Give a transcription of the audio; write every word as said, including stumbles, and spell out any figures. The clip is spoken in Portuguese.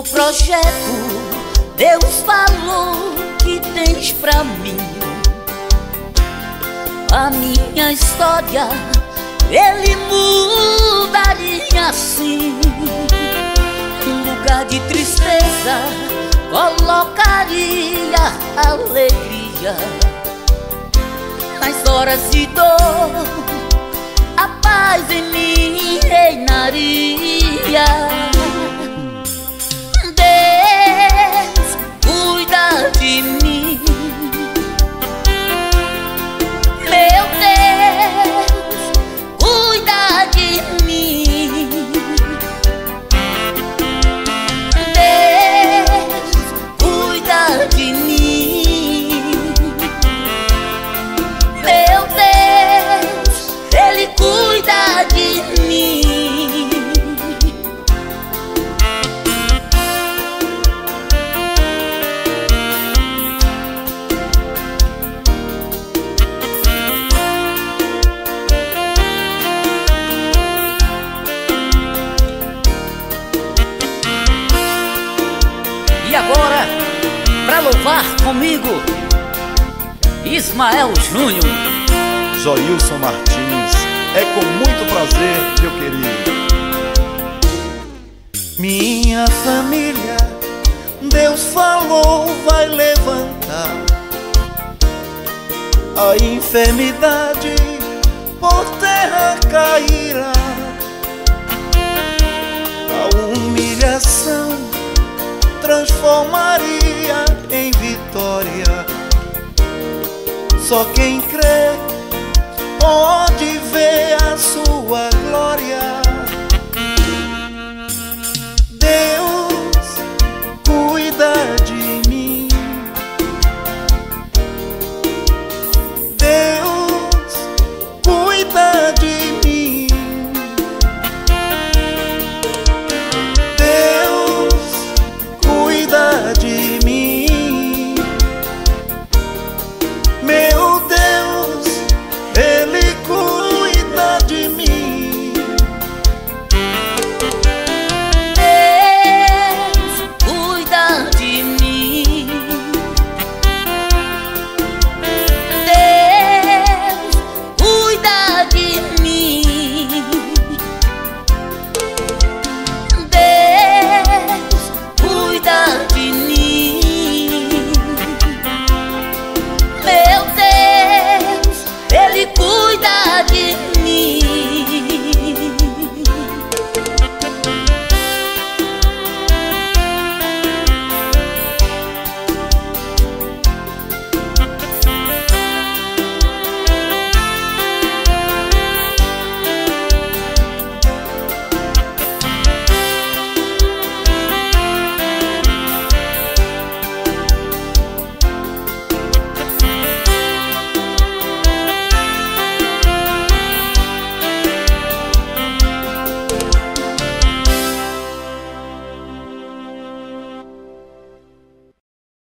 novo projeto Deus falou que tens pra mim. A minha história Ele mudaria assim. Em lugar de tristeza colocaria alegria. Nas horas de dor a paz em mim reinaria. Deus cuida de mim, meu Deus cuida de mim. Deus cuida de mim, meu Deus, Ele cuida de mim. E agora, pra louvar comigo, Ismael Júnior. Joilson Martins, é com muito prazer, meu querido. Minha família, Deus falou, vai levantar. A enfermidade por terra cairá. A humilhação transformaria em vitória. Só quem crê pode